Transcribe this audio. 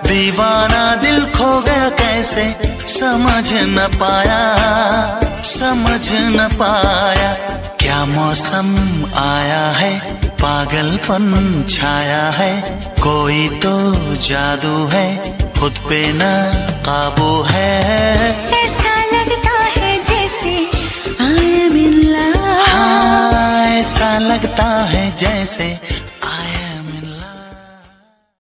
दीवाना दिल खो गया कैसे, समझ न पाया, समझ न पाया। क्या मौसम आया है, पागलपन छाया है, कोई तो जादू है, खुद पे न काबू है। ऐसा लगता है जैसे I am in love। हाँ, ऐसा लगता है जैसे